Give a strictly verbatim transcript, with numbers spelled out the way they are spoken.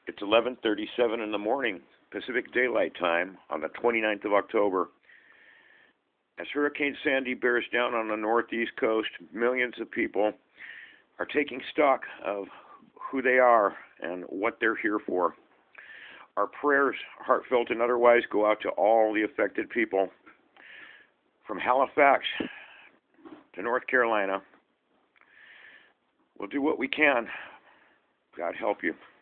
It's eleven thirty-seven in the morning, Pacific Daylight Time, on the twenty-ninth of October. As Hurricane Sandy bears down on the northeast coast, millions of people are taking stock of who they are and what they're here for. Our prayers, heartfelt and otherwise, go out to all the affected people. From Halifax to North Carolina, we'll do what we can. God help you.